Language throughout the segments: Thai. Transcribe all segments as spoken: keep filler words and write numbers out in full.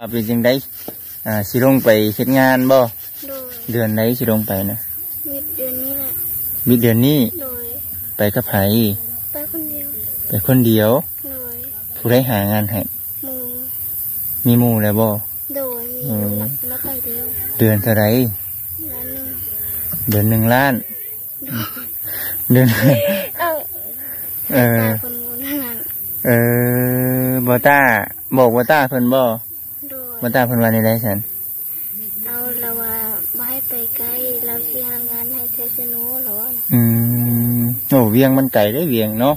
เป็นจังได๋อ่าสิลงไปเฮ็ดงานบ่เดือนไหนสิลงไปนะมิดเดือนนี้แหละมิดเดือนนี้ไปกับไผไปคนเดียวไปคนเดียวผู้ใดหางานให้มีหมู่แล้วบ่โดยแล้วไปเดือนเดือนเท่าไหร่เดือนหนึ่งล้านเดือนเออเออบอต้าบอกบอต้าเพิ่นบ่บอต้าเพิ่นว่าในไรฉันเอาเราว่าไม่ให้ไปไกลเราสิหางานให้เทศโนหรออืมโอ้เวียงมันไกลได้เวียงเนาะ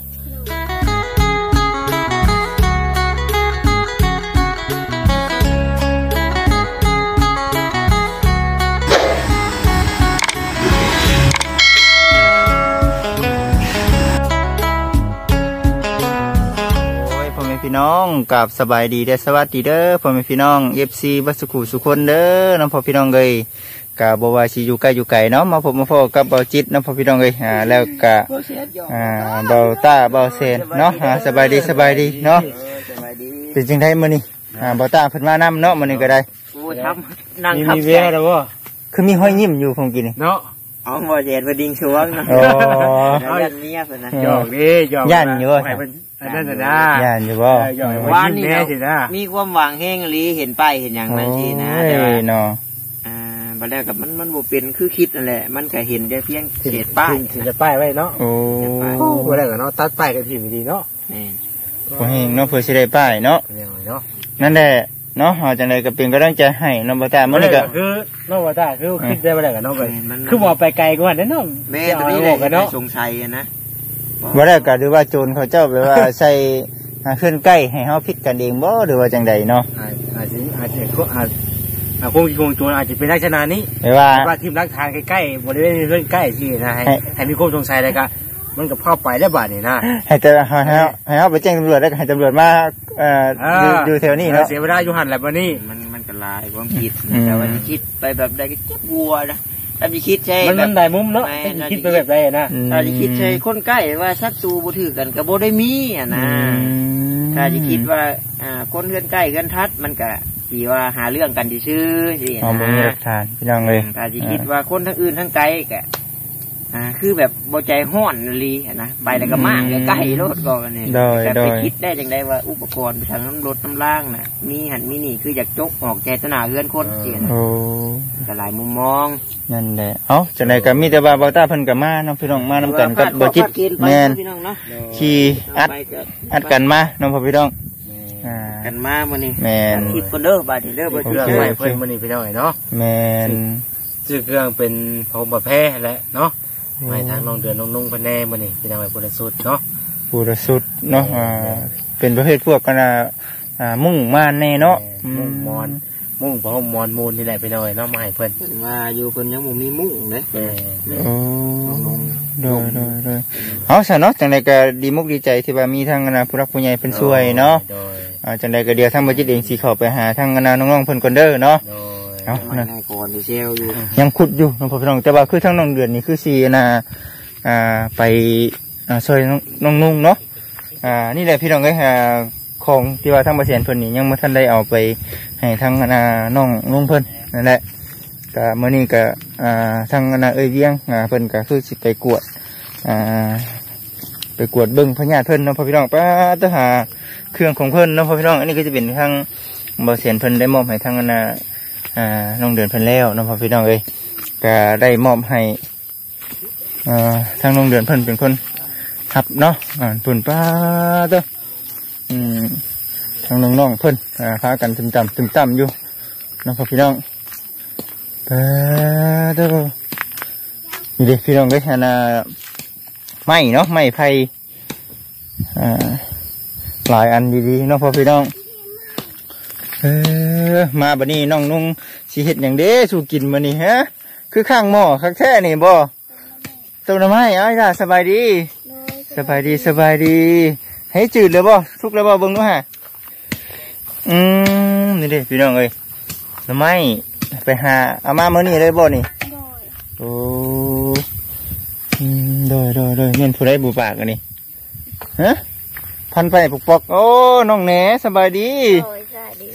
พี่น้องกับสบายดีได้สวัสดีเด้อพ่อแม่พี่น้องเอฟซีบัสกุสุคนเด้อน้องพ่อพี่น้องเลยกับบัวชีอยู่ใกล้อยู่ไกลเนาะมาพบมาพบกับเบาจิตน้องพ่อพี่น้องเลยอ่าแล้วกับอ่าเบาตาเบาเซนเนาะอ่าสบายดีสบายดีเนาะเป็นจังไดมื้อนี้อ่าเบาตาเพิ่นมานำเนาะมื้อนี้ก็ได้โอ้ทำนั่งทำมีเวียแล้วบ่คือมีห้อยยิ้มอยู่คงกินเนาะอ๋อบ่เจ็ดบ่ดิ่งช่วงเนาะอ๋อยันเมียเพิ่นน่ะหยอกดิหยอกยันอยู่นั่นน่ะนะย่านอยู่บ่ว่านี่มีความหวังแห้งลีเห็นป้ายเห็นอย่างนั้นทีนะแต่ว่าเนาะอ่าบัดแรกกับมันมันบ่เป็นคือคิดนั่นแหละมันก็เห็นได้เพียงเศษป้ายถึงจะป้ายไว้เนาะโอ้บัดแรกก็เนาะตัดป้ายกันทีดีเนาะนี่บ่แห้งเนาะเพื่อสิได้ป้ายเนาะนั่นแหละเนาะเฮาจังได๋ก็เป็นกำลังใจให้น้องบ่ตามื้อนี้ก็คือน้องบ่ตาคือคิดได้บ่ได้ก็เนาะไปคือบ่ไปไกลกว่านั้นเนาะแม่ตัวนี้ได้สงสัยนะว่าได้ก็หรือว่าโจรเขาเจ้าแบบว่าใส่เคลื่อนใกล้ให้เขาพิดกันเองบ่หรือว่าจังใดเนาะอาจจะอาจจะอาจอาจคงคงโจรอาจจะเป็นลักษณะนี้แต่ว่าว่าทีมรักทางใกล้ๆบริเวณเคลื่อนใกล้ที่นะให้ให้มีความสงสัยอะไรก็มันกับเข้าไปได้บาดนี่นะให้จะให้ให้เขาไปแจ้งตำรวจได้ให้ตำรวจมาเอ่ออยู่แถวนี้เนาะเสียเวลาอยู่หันแหละวันนี้มันมันก็ลายความคิดแต่ว่าคิดไปแบบใดก็เจ็บวัวนะถ้าจะคิดใช่มันมันได้มุมเนาะคิดไปแบบไรนะถ้าจะคิดใช่คนใกล้ว่าศัตรูบ่ถือกันกับบ่ได้มีอ่ะนะถ้าจะคิดว่าอ่าคนเพื่อนใกล้เพื่อนทัดมันก็ที่ว่าหาเรื่องกันที่ชื่อสินะอ๋อบ่มีหลักฐานพี่น้องเลยถ้าจะคิดว่าคนทั้งอื่นทั้งไกลก็อ่าคือแบบบ่ใจห้อนลีนะไปแล้วก็มากใกล้รถก็นี่แต่ไปคิดได้จังไดว่าอุปกรณ์ไปทางน้ำรถน้ำล่างน่ะมีหันมีนี่คืออยากจกออกเจตนาเอื้อนคนสินะโอ้ก็หลายมุมมองนั่นแหละเอ้าจังได๋ก็มีแต่ว่าบ่ตาเพิ่นก็มาน้องพี่น้องมานำกันกับบ่จิตแม่นขี่อัดอัดกันมาน้องพี่น้องอ่ากันมามื้อนี้แม่นคิดคนเด้อบาดนี้เด้อบ่สิเชื่อเพิ่นมื้อนี้พี่น้องเนาะแม่นชื่อเครื่องเป็นพงประแพแหละเนาะไม่ทางน้องเดือนน้องนุ่งเพิ่นแน่มื้อนี้พี่น้องไว้ผู้ละสุดเนาะผู้ละสุดเนาะอ่าเป็นประเภทพวกกันอ่ามุ่งม่านแน่เนาะมุ่งมอนมุ่งพอมอนมูลนี่แหละพี่น้องเนาะมาให้เพิ่นว่าอยู่เพิ่นยังบ่มีมุ่งเด้โอ้โดยโดยโดยเฮาซะเนาะจังได๋ก็ดีมุกดีใจที่ว่ามีทางคณะผู้รักผู้ใหญ่เพิ่นช่วยเนาะอ่าจังได๋ก็เดี๋ยวทางบ่จิตเองสิเข้าไปหาทางคณะน้องๆเพิ่นก่อนเด้อเนาะเอานั่นก่อนที่เซลอยู่ยังขุดอยู่น้องพ่อพี่น้องแต่ว่าคือทั้งน้องเดือนนี่คือสีน่ะอ่าไปอ่าซอยน้องนุ่งเนาะอ่านี่แหละพี่น้องเอ้ยอ่าของที่ว่าทั้งประเทศเพิ่นนี่ยังบ่ทันได้เอาไปให้ทั้งอ่าน้องนุ่งเพิ่นนั่นแหละก็มื้อนี้ก็อ่าทั้งอ่าเอ้ยเวียงอ่าเพิ่นก็คือสิไปกวดอ่าไปกวดเบิ่งพญาเพิ่นเนาะพ่อพี่น้องป้าตะหาเครื่องของเพิ่นเนาะพ่อพี่น้องอันนี้ก็จะเป็นทางบ่เสียนเพิ่นได้มอบให้ทั้งอ่าอ่าน้องเดือนเพิ่นแล้วน้องพ่อพี่น้องเอ้ยก็ได้มอบให้อ่าทางน้องเดือนเพิ่นเป็นคนขับเนาะอ่าปุ่นป้าเด้ออืมทางน้องๆเพิ่นอ่าพากันตึมต่ำตึมต่ำอยู่น้องพ่อพี่น้องป้าเด้อนี่เด็กพี่น้องเอ้ยอันน่ะไม้เนาะไม้ไผ่อ่าหลายอันดีๆน้องพ่อพี่น้องเออมาบัดนี้น้องนุ่งสิเฮ็ดหยังเด้สู่กินมื้อนี้ฮะคือข้างหม้อคักแท้นี่บ่ต้มน้ำไม้อ้ายล่ะสบายดีสบายดีสบายดีให้จืดเลยบ่สุกแล้วบ่เบิ่งดูฮะอืมนี่เด้พี่น้องเอ้ยน้ำไม้ไปหาเอามามื้อนี้เลยบ่นี่โอ้อืมโดยโดยโดยแม่นผู้ใดบ่ปากอันนี้ฮะพันไปปกปอกโอ้น้องแหนสบายดี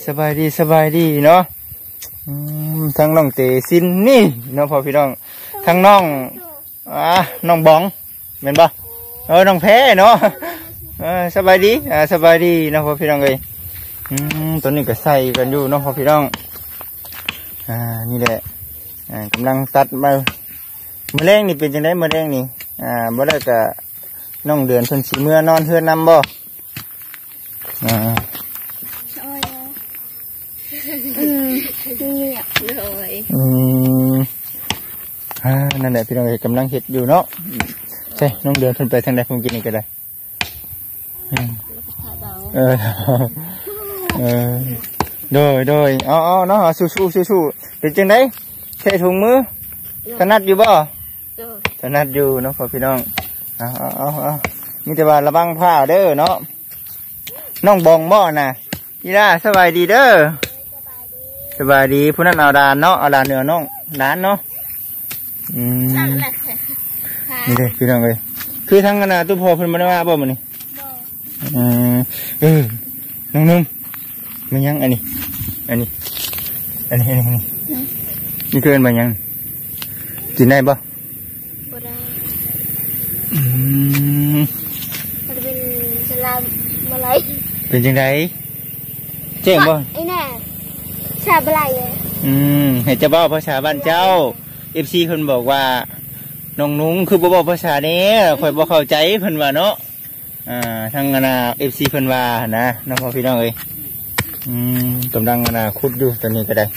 สบายดีสบายดีเนาะทั้งน้องเตซินนี่เนาะพ่อพี่น้องทั้งน้องอ่าน้องบองเหม็นบ่เออน้องแพ้เนาะเออสบายดีอ่าสบายดีเนาะพ่อพี่น้องเลยอืมตัวนี้ก็ใส่กันอยู่เนาะพ่อพี่น้องอ่านี่แหละอ่ากำลังตัดมาเมื่อแรงนี่เป็นจังไดเมื่อแรงนี่อ่าบ่ได้ก็น้องเดือนเพิ่นสิเมื่อนอนเฮือนนำบ่อ่าอืมเงียบเลยอืมอ่านั่นแหละพี่น้องกำลังเฮ็ดอยู่เนาะใช่น้องเดือนเพิ่นไปทางใดผมกินนี่ก็ได้เออเออโดยโดยเอาเอาเนาะสู้สู้สู้สู้เป็นจังไดใส่ถุงมือถนัดอยู่บ่ถนัดอยู่เนาะพ่อพี่น้องเอาเอาเอาเอามีแต่ว่าระวังผ้าเด้อเนาะน้องบองบ่น่ะอีล่าสบายดีเด้อสบายดีผู้นั้นเอาดานเนาะเอาดานเหนือน้องดานเนาะอืมนี่เด้พี่น้องเลยคือทั้งกันนะตู้พ่อเพิ่นมาได้ว่าบ่มื้อนี้อืมเออน้องนุ่มมันยังอันนี้อันนี้อันนี้อันนี้นี่คือมันยังกินได้บ่บ่ได้อืมมันเป็นสลามอะไรเป็นจังไดเจ๋งบ่ไอ้แน่ชาบอะไรเลยอืมให้เจ้าบ่าวภาษาบ้านเจ้า เอฟ ซี เพิ่นบอกว่าน้องนุ้งคือบ่บอกภาษานี้ข่อยบ่เข้าใจเพิ่นว่าเนาะอ่าทางน่ะ เอฟ ซี เพิ่นว่านะน้องพ่อพี่น้องเอ้ยอืมกำลังน่ะขุดอยู่ตอนนี้ก็ได้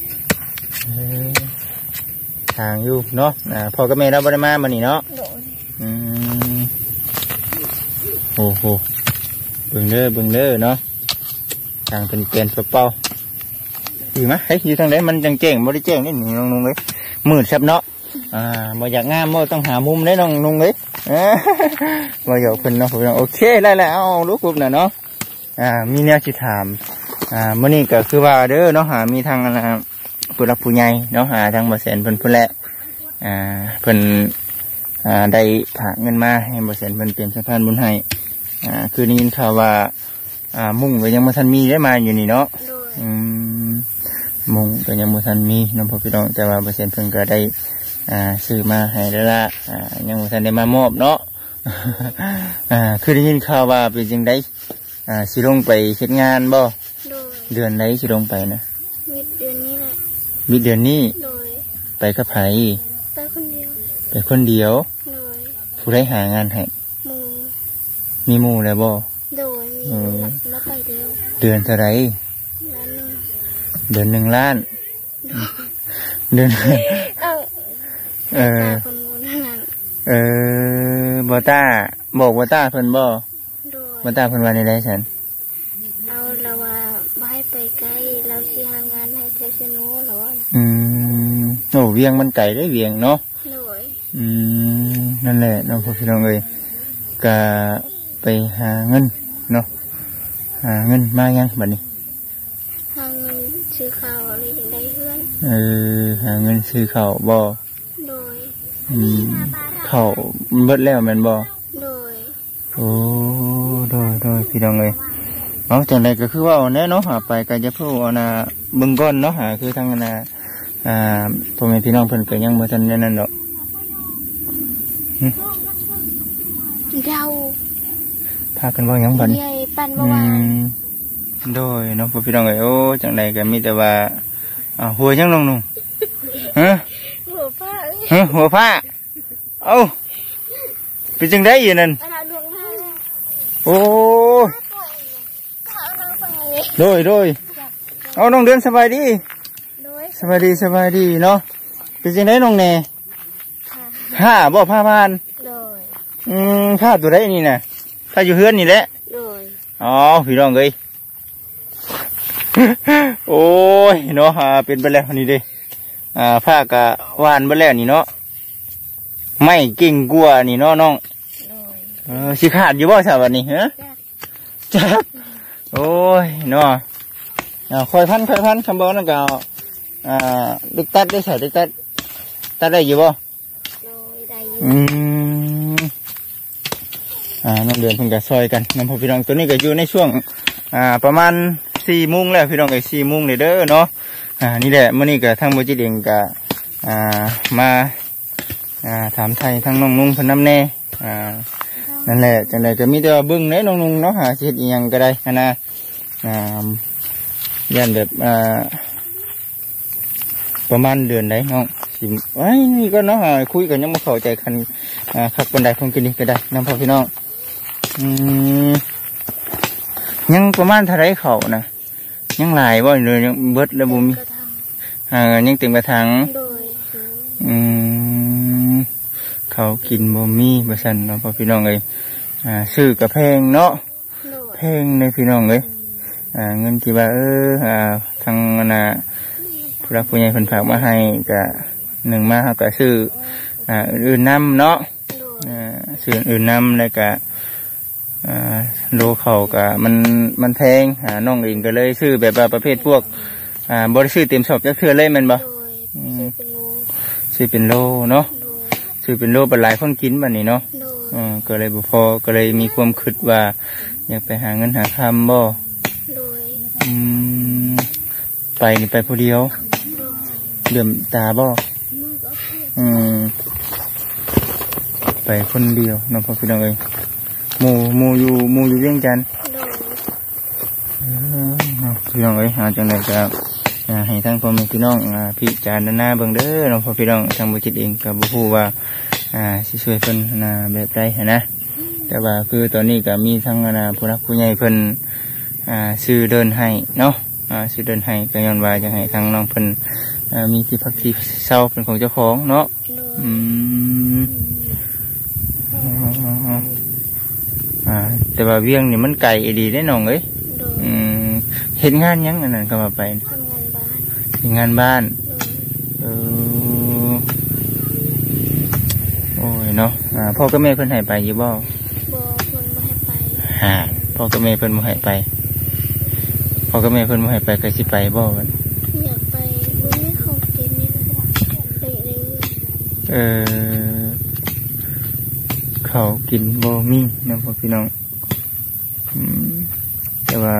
ทางอยู่เนาะอ่าพ่อกับแม่เราบ่ได้มามื้อนี้เนาะอืมโอ้โหเบิ่งเด้อเบิ่งเด้อเนาะทางเป็นเปลี่ยนเป้าอยู่มั้ยเฮ้ยอยู่ทางไหนมันจังแจ้งบ่ได้แจ้งนี่น้องนุ้งเอ้ยมืดซับเนาะอ่าบ่อยากงามบ่ต้องหามุมได้น้องนุ้งเอ้ยบ่อยากเพิ่นเนาะโอเคได้แล้วเอาลูกปุ๊บน่ะเนาะอ่ามีแนวสิถามอ่ามื้อนี้ก็คือว่าเด้อเนาะหามีทางอ่าผู้หลักผู้ใหญ่เนาะหาทางบ่แสนเพิ่นพุ่นแหละอ่าเพิ่นอ่าได้ฝากเงินมาให้บ่แสนเพิ่นเป็นสะพานบุญให้อ่าคือได้ยินข่าวว่าอ่ามุ่งก็ยังบ่ทันมีได้มาอยู่นี่เนาะอืมมุ่งก็ยังบ่ทันมีน้องพ่อพี่น้องแต่ว่าบ่แสนเพิ่นก็ได้อ่าซื้อมาให้แล้วล่ะอ่ายังบ่ทันได้มามอบเนาะอ่าคือได้ยินข่าวว่าเป็นจังได๋อ่าสิลงไปเฮ็ดงานบ่เดือนไหนสิลงไปนะมิดเดือนนี้แหละมิดเดือนนี้โดยไปกับไผไปคนเดียวไปคนเดียวโดยผู้ใดหางานให้หมู่มีหมู่แล้วบ่โดยมีแล้วไปเดียวเดือนเท่าไหร่เดือนหนึ่งล้านเดือนเออเออเออบอต้าบอกบอต้าเพิ่นบ่บอต้าเพิ่นว่าในไรฉันเอาเราว่าไม่ให้ไปใกล้เราสิหางานให้เทสโน่หรออืมโอ้เวียงมันไก่ได้เวียงเนาะอืมนั่นแหละน้องพ่อพี่น้องเอ้ยก็ไปหาเงินเนาะหาเงินมายังบัดนี้หาเงินซื้อข้าวอะไรอย่างใดเพื่อนเออหาเงินซื้อข้าวบ่โดยอืมข้าวมันเบิดแล้วแม่นบ่โดยโอ้โดยโดยพี่น้องเอ้ยเอาจังไดก็คือว่าแน่เนาะหาไปก็จะพูดเอาน่ะเบิ่งก่อนเนาะหาคือทางน่ะอ่าพ่อแม่พี่น้องเพิ่นก็ยังบ่ทันนั่นดอกเดาพากันเว้าหยังบัดนี้ใหญ่ปั่นบ่ว่าโดยเนาะพ่อพี่น้องเอ้ยโอ้จังไดก็มีแต่ว่าอ่าหัวจังน้องนุ่งฮะหัวผ้าฮะหัวผ้าเอ้าเป็นจังได๋อยู่นั่นโอ้โดยโดยเอาน้องเดือนสบายดีสบายดีสบายดีเนาะเป็นจังได๋น้องแน่ผ้าบ่ผ้าผ่านโดยอืมผ้าตัวใดนี่น่ะผ้าอยู่เฮือนนี่แหละโดยอ๋อพี่น้องเอ้ยโอ้ยเนาะเป็นไปแล้วนี่เด้อ่าผ้ากะหวานไปแล้วนี่เนาะไม่กิ่งกัวนี่เนาะน้องเออสิขาดอยู่บ่ซะบัดนี้ฮะจักโอ้ยเนาะอ่าค่อยพันค่อยพันคำบอกนั่นก็อ่าดึกตัดได้ใส่ดึกตัดตัดได้อยู่บ่อืมอ่าน้องเดือนเพิ่นก็ซอยกันน้องพ่อพี่น้องตัวนี้ก็อยู่ในช่วงอ่าประมาณสี่โมงแล้วพี่น้องเอ้ยสี่โมงเลยเด้อเนาะอ่านี่แหละมื้อนี้ก็ทางบ่จิตเองก็อ่ามาอ่าถามไทยทางน้องนุ่งเพิ่นนำแน่อ่านั่นแหละจังได๋ก็มีแต่ว่าเบิ่งเด้น้องนุ่งเนาะหาสิเฮ็ดอีหยังก็ได้หันน่ะอ่าย่านแบบอ่าประมาณเดือนใดน้องสิไอ้นี่ก็เนาะคุยกันยังบ่เข้าใจกันอ่าคักปานใดคงกินนี่ก็ได้นำพ่อพี่น้องอืมยังประมาณเท่าไรเขานะยังหลายบ่เลยยังเบิดแล้วบ่มีอ่ายังเต็มกระถางอืมเขากินบ่มีบ่ซั่นเนาะพ่อพี่น้องเอ้ยอ่าซื้อก็แพงเนาะแพงเลยพี่น้องเอ้ยอ่าเงินที่ว่าเอออ่าทางน่ะผู้รักผู้ใหญ่เพิ่นฝากมาให้ก็หนึ่งมาเฮาก็ซื้ออ่าอื่นๆนำเนาะอ่าซื้ออื่นนำแล้วก็อ่าโลเขาก็มันมันแพงหาน้องเองก็เลยซื้อแบบว่าประเภทพวกอ่าบริซื้อเต็มสอบจะเทื่อเลยแมันบ่ซื้อเป็นโลเนาะซื้อเป็นโลเป็นหลายคนกินบัดนี้เนาะอืมก็เลยบ่พอก็เลยมีความคิดว่าอยากไปหาเงินหาคำบ่อืมไปนี่ไปผู้เดียวเดือมตาบ่อืมไปคนเดียวน้องพ่อพี่น้องเอ้ยหมู่หมู่อยู่หมู่อยู่เวียงจันทน์พี่น้องเอ้ยหาจังได๋ก็ให้ทั้งพ่อแม่พี่น้องพิจารณาเบิ่งเด้อน้องพ่อพี่น้องทางบ่จิตเองก็บ่ฮู้ว่าอ่าสิช่วยเพิ่นน่ะแบบใดหันนะแต่ว่าคือตอนนี้ก็มีทั้งน่ะผู้รักผู้ใหญ่เพิ่นอ่าซื้อเดินให้เนาะอ่าซื้อเดินให้ก็ย้อนว่าจะให้ทางน้องเพิ่นอ่ามีที่พักที่เช่าเป็นของเจ้าของเนาะอืมอ่าแต่ว่าเวียงนี่มันไกลดีได้น้องเอ้ยอืมเฮ็ดงานยังอันนั้นก็ว่าไปทำงานบ้านเออโอ้ยเนาะอ่าพ่อกับแม่เพิ่นให้ไปอยู่บ่บ่เพิ่นบ่ให้ไปฮะพ่อกับแม่เพิ่นบ่ให้ไปพ่อกับแม่เพิ่นบ่ให้ไปก็สิไปบ่บัดอยากไปบ่มีของกินนี่เลยเออเขากินบ่มีนะพ่อพี่น้องแต่ว่า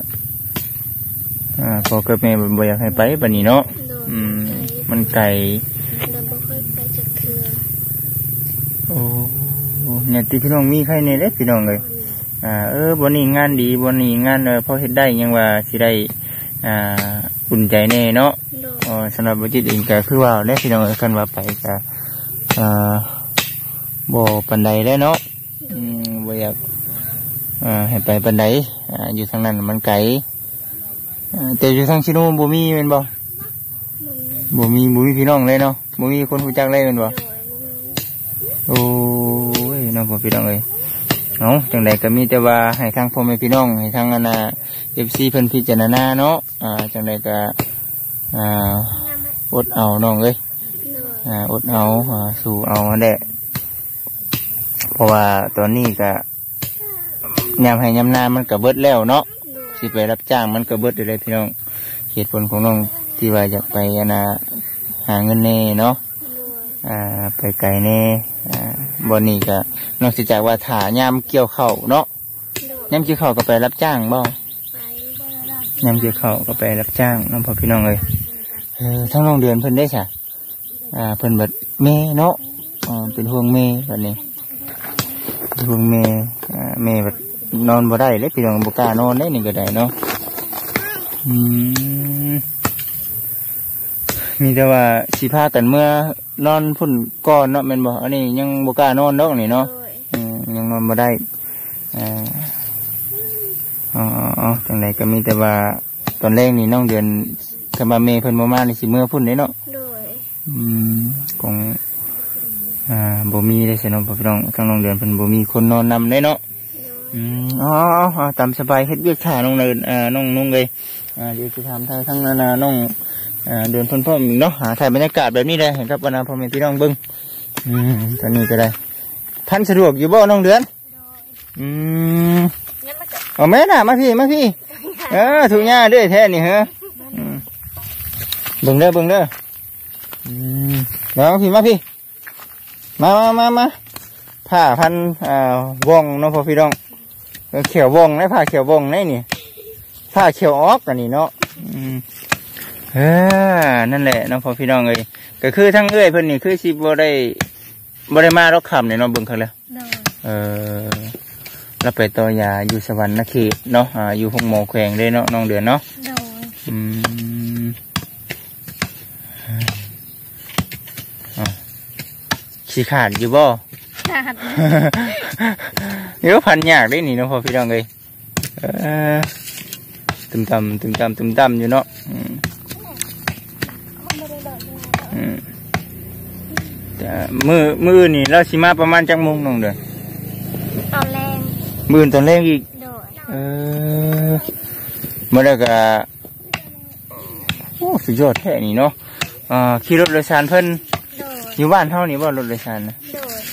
อ่าพ่อกับแม่บ่อยากให้ไปบัดนี้เนาะอืมมันไกลเราบ่เคยไปจักเทื่อโอ้เนี่ยที่พี่น้องมีใครเนี่ยเด้พี่น้องเอ้ยอ่าเออบ่นี้งานดีบ่นี้งานเออพอเฮ็ดได้ยังว่าสิได้อ่าอุ่นใจแน่เนาะอ๋อสำหรับบ่จิตเองก็คือว่าเด้พี่น้องเอ้ยคันว่าไปก็อ่าบ่ปานใดแล้วเนาะอืมบ่อยากอ่าให้ไปปานใดอ่าอยู่ทางนั้นมันไกลอ่าแต่อยู่ทางชิโนบ่มีแม่นบ่บ่มีบ่มีพี่น้องเลยเนาะบ่มีคนรู้จักเลยแม่นบ่โอ้ยน้องพ่อพี่น้องเอ้ยเนาะจังได๋ก็มีแต่ว่าให้ทางพ่อแม่พี่น้องให้ทางอันน่ะ เอฟ ซี เพิ่นพิจารณาเนาะอ่าจังได๋ก็อ่าอดเอาน้องเอ้ยอ่าอดเอาอ่าสู้เอาแหละเพราะว่าตอนนี้ก็ยามให้ยามนามันก็เบิดแล้วเนาะสิไปรับจ้างมันก็เบิดอยู่เลยพี่น้องเหตุผลของน้องที่ว่าอยากไปอันน่ะหาเงินแน่เนาะอ่าไปไกลแน่อ่าบ่นี้ก็นอกจากว่าถ้ายามเกี่ยวข้าวเนาะยามเกี่ยวข้าวก็ไปรับจ้างบ่ยามเกี่ยวข้าวก็ไปรับจ้างน้องพ่อพี่น้องเอ้ยเออทั้งโรงเรียนเพิ่นได้ซะอ่าเพิ่นเบิดแม่เนาะอ่าเป็นห่วงแม่บัดนี้ห่วงแม่อ่าแม่แบบนอนบ่ได้เลยพี่น้องบ่กล้านอนได้นี่ก็ได้เนาะอืมมีแต่ว่าสิพากันเมื่อนอนพุ่นก่อนเนาะแม่นบ่อันนี้ยังบ่กล้านอนดอกนี่เนาะอืมยังนอนบ่ได้อ่าอ๋ออ๋อจังไดก็มีแต่ว่าตอนแรกนี่น้องเดือนคันว่าแม่เพิ่นบ่มานี่สิเมื่อพุ่นเด้เนาะอืมของอ่าบ่มีได้สิเนาะพี่น้องทางน้องเดือนเพิ่นบ่มีคนนอนนำได้เนาะอืมอ๋อๆตามสบายเฮ็ดเวียกท่าน้องเดือนอ่าน้องนุ่งเลยอ่าเดี๋ยวสิถามทางทางนานาน้องอ่าเดือนเพิ่นพร้อมเนาะหาถ่ายบรรยากาศแบบนี้ได้เห็นครับว่านาพ่อแม่พี่น้องเบิ่งอืมตอนนี้ก็ได้ท่านสะดวกอยู่บ่น้องเดือนอืมเอาแม่น่ะมาพี่มาพี่เออถูกหญ้าด้วยแท้นี่เหรอเบิ่งเด้อเบิ่งเด้ออืมแล้วพี่มาพี่มามามามาผ้าพันอ่าว่องน้องพ่อพี่น้องเขียวว่องได้ผ้าเขียวว่องได้นี่ผ้าเขียวออกกันนี่เนาะเออนั่นแหละน้องพ่อพี่น้องเลยก็คือทั้งเอ้ยเพิ่นนี่คือสิบ่ได้บ่ได้มาเราคำเนี่ยน้องเบิ่งเขาแล้วเออเราไปต่อยาอยู่สวรรค์นะเขตเนาะอ่าอยู่ห้องหมอแขวงเลยเนาะน้องเดือนเนาะอืมขี้ขาดอยู่บ่ขาดเดี๋ยวพันยากได้นี่น้องพ่อพี่น้องเลยเออตึมตำตึมตำตึมตำอยู่เนาะมือมือนี่เราสิมาประมาณจังมุงน้องเดือนตอนแรกมือตอนแรกอีกเออเมื่อไรก็โอ้สุดยอดแท้นี่เนาะอ่าขี่รถโดยสารเพิ่นอยู่บ้านเท่านี้บ่รถโดยสารนะ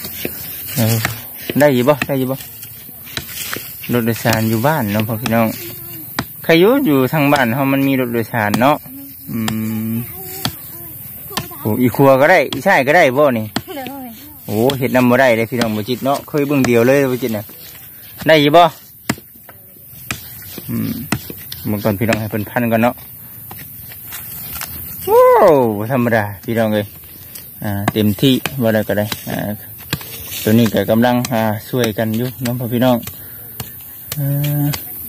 ได้ยี่บ่ได้ยี่บ่รถโดยสารอยู่บ้านน้องพ่อพี่น้องใครอยู่อยู่ทางบ้านเขามันมีรถโดยสารเนาะอืมโอ้อีครัวก็ได้อีใช่ก็ได้บ่นี่โอ้เห็ดน้ำบ่ได้เลยพี่น้องบ่จิตเนาะเคยเบิ่งเดียวเลยบ่จิตเนี่ยได้ยี่บ่อืมเมื่อก่อนพี่น้องให้เพิ่นพันกันเนาะโอ้ธรรมดาพี่น้องเลยอ่าเต็มที่บ่ได้ก็ได้อ่าตัวนี้ก็กำลังอ่าช่วยกันอยู่น้องพ่อพี่น้องอ่า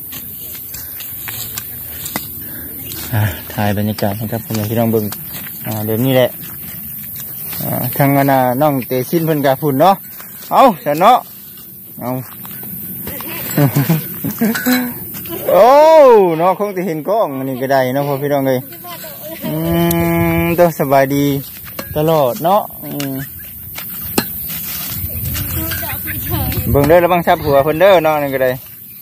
อ่าถ่ายบรรยากาศให้ครับพ่อแม่พี่น้องเบิ่งอ่าเดี๋ยวนี้แหละอ่าทางอนาน้องเตชินเพิ่นกะฝุ่นเนาะเอาฉันเนาะเอาโอ้เนาะคงจะเห็นกล้องมันนี่ก็ได้เนาะพ่อพี่น้องเลยอืมต้องสบายดีตลอดเนาะเบิ่งเด้อแล้วบังชับหัวเพิ่นเด้อเนาะนี่ก็ได้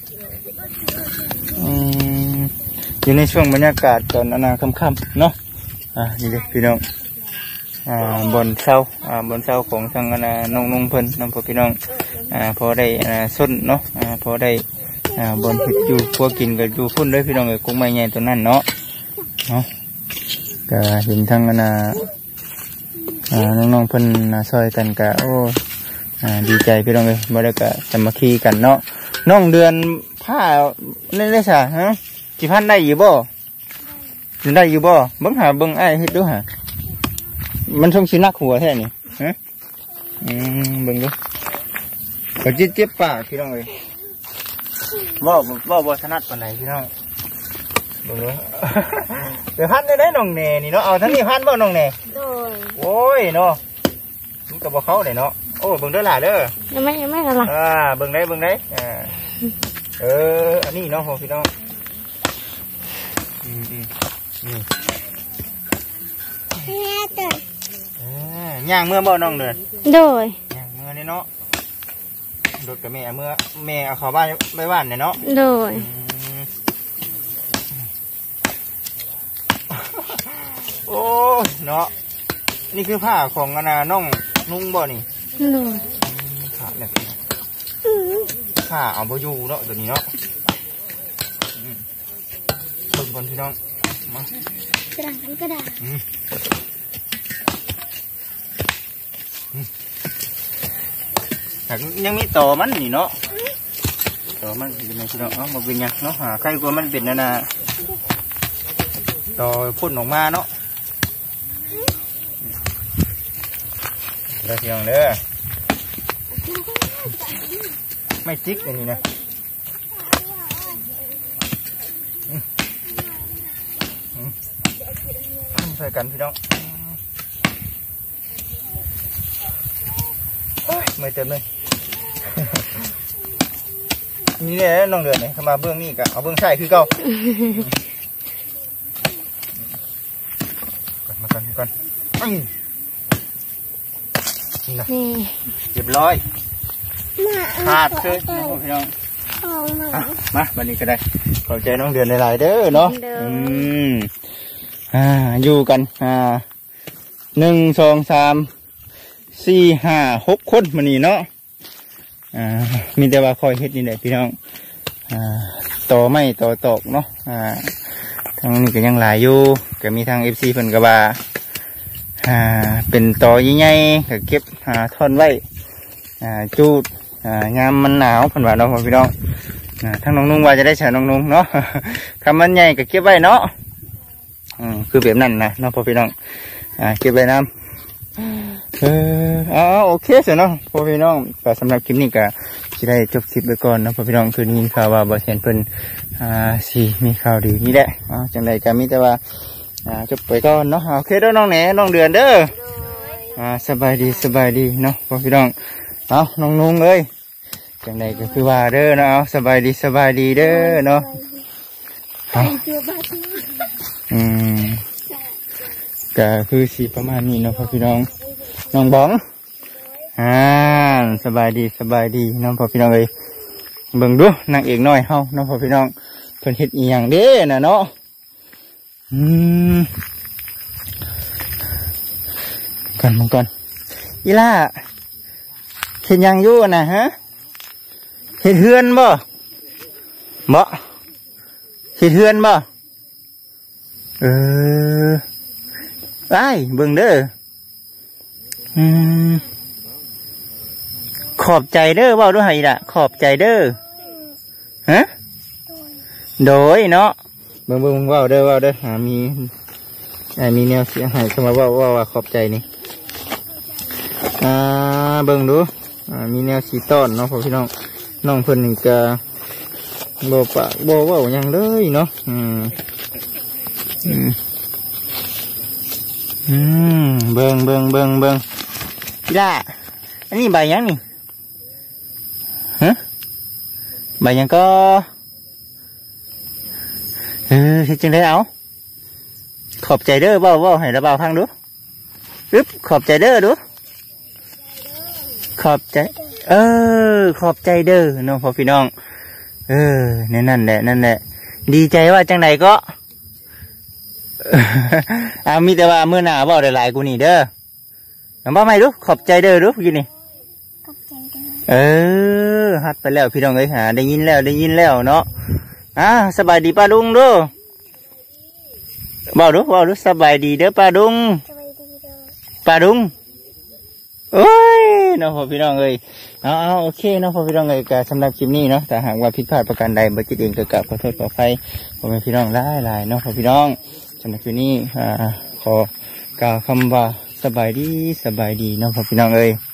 อืมอยู่ในช่วงบรรยากาศตอนอนาค่ำๆเนาะอ่านี่เด้อพี่น้องอ่าบนเสาอ่าบนเสาของทางอนาน้องนุ่งเพิ่นน้องพ่อพี่น้องอ่าพอได้อ่าส้นเนาะอ่าพอได้อ่าบนอยู่พวกกินกับอยู่พุ่นด้วยพี่น้องเลยกุ้งไม้ใหญ่ตัวนั้นเนาะเนาะก็เห็นทั้งนาอ่าน้องๆเพิ่นซอยกันกะโอ้อ่าดีใจพี่น้องเลยมาได้กะสามัคคีกันเนาะน้องเดือนผ้าเล่นได้สะฮะจีพันได้อยู่บ่ได้อยู่บ่เบิ่งหาเบิ่งไอ้เฮ็ดดูหามันช่วงชินักหัวแท้นี่ฮะอืมเบิ่งดูก็เจ็บเจ็บปากพี่น้องเลยว่าว่าว่าถนัดปานไหนพี่น้องดูเนาะเดี๋ยวพันได้ได้น้องเนนี่เนาะเอาทั้งนี้พันบ่น้องเนโดยโอ้ยเนาะมันก็บ่เข้าเลยเนาะโอ้เบิ่งเด้อหล่ะเด้อยังไม่ยังไม่กันล่ะอ่าเบิ่งได้เบิ่งได้อ่าเอออันนี้เนาะพี่น้องอืมอืมนี่เฮ้ยเด้ออ่าย่างเมื่อบ่น้องเด้อโดยย่างเมื่อนี่เนาะรถกับแม่เมื่อแม่เอาเข้าบ้านไปบ้านเนี่ยเนาะโดยโอ้เนาะนี่คือผ้าของอนาน้องนุ่งบ่นี่โดยผ้าเนี่ยผ้าเอาไปอยู่เนาะตัวนี้เนาะคนคนพี่น้องมากระดาษกระดาษยังมีต่อมันนี่เนาะต่อมันเป็นไงพี่น้องเนาะมาเป็นยังเนาะหาใครกลัวมันเป็นนั่นน่ะต่อพ่นออกมาเนาะเดี๋ยวพี่น้องเด้อไม่จิกอย่างนี้นะใส่กันพี่น้องไม่เต็มเลยนี่เนี่ยน้องเดือนเนี่ยเข้ามาเบื้องนี่กะเอาเบื้องใช่คือเก่าก่อนมาก่อนก่อนนี่นะเรียบร้อยขาดเลยพี่น้องมาวันนี้ก็ได้ขอบใจน้องเดือนหลายๆเด้อเนาะอืมอ่าอยู่กันอ่าหนึ่งสองสามสี่ห้าหกคนมันนี่เนาะอ่ามีแต่ว่าคอยเฮ็ดนี่แหละพี่น้องอ่าต่อไม่ต่อตอกเนาะอ่าทางนี้ก็ยังหลายอยู่ก็มีทางเอฟซีเพิ่นก็ว่าอ่าเป็นต่อใหญ่ๆก็เก็บอ่าท่อนไว้อ่าจูดอ่ายามมันหนาวเพิ่นว่าเนาะพี่น้องทั้งน้องนุ่งว่าจะได้เชิญน้องนุ่งเนาะคำมันใหญ่ก็เก็บไว้เนาะอืมคือแบบนั้นนะน้องพ่อพี่น้องอ่าเก็บไว้น้ำเอออ๋อโอเคเสร็จเนาะพ่อพี่น้องก็สำหรับคลิปนี้ก็จะได้จบคลิปไปก่อนนะพ่อพี่น้องคือยินข่าวว่าบ่เซียนเพิ่นอ่าสิมีข่าวดีนี่แหละอ๋อจังใดก็มีแต่ว่าอ่าจบไปก่อนเนาะโอเคเด้อน้องแหน่น้องเดือนเด้ออ่าสบายดีสบายดีเนาะพ่อพี่น้องเอาน้องนุ่งเอ้ยจังใดก็คือว่าเด้อเนาะเอาสบายดีสบายดีเด้อเนาะเอาอืมก็คือสีประมาณนี้เนาะพ่อพี่น้องน้องบ้องอ่าสบายดีสบายดีน้องพ่อพี่น้องเอ้ยเบิ่งดูนางเอกน้อยเฮาน้องพ่อพี่น้องเพิ่นเฮ็ดอีหยังเด้น่ะเนาะอืมกันมึงก่อนอีล่าเฮ็ดหยังอยู่น่ะฮะเฮ็ดเฮือนบ่บ่เฮ็ดเฮือนบ่เออไอ้เบิ่งเด้ออืมขอบใจเด้อเว้าด้วยให้ล่ะขอบใจเด้อฮะโดยเนาะเบิ่งเบิ่งเว้าเด้อเว้าเด้อหามีไอ้มีแนวเสียหายเข้ามาเว้าว่าว่าขอบใจนี่อ่าเบิ่งดูอ่ามีแนวสีต้อนเนาะพ่อพี่น้องน้องเพิ่นนี่ก็บ่ปะบ่เว้าหยังเลยเนาะอืมอืมอืมเบิ่งเบิ่งเบิ่งเบิ่งพี่ล่ะอันนี้ใบยังนี่ฮะใบยังก็เออที่จึงได้เอาขอบใจเด้อเว้าเว้าให้ระเบาพังดูอึ๊บขอบใจเด้อดูขอบใจเออขอบใจเด้อน้องพ่อพี่น้องเออนั่นนั่นแหละนั่นแหละดีใจว่าจังไหนก็อ่ามีแต่ว่าเมื่อหน้าเว้าได้หลายกูนี่เด้อเอาบ่ไม่ดูขอบใจเด้อดูกินนี่เออฮัดไปแล้วพี่น้องเอ้ยหาได้ยินแล้วได้ยินแล้วเนาะอ่าสบายดีป้าดุงดูบอกดูบอกดูสบายดีเด้อป้าดุงป้าดุงโอ้ยน้องพ่อพี่น้องเอ้ยเอาเอาโอเคน้องพ่อพี่น้องเอ้ยก็สำหรับคลิปนี้เนาะแต่หากว่าผิดพลาดประการใดบ่จิตเองก็กราบขอโทษขออภัยพ่อแม่พี่น้องหลายหลายน้องพ่อพี่น้องสำหรับคลิปนี้อ่าขอกล่าวคำว่าสบายดีสบายดีน้องพ่อพี่น้องเอ้ย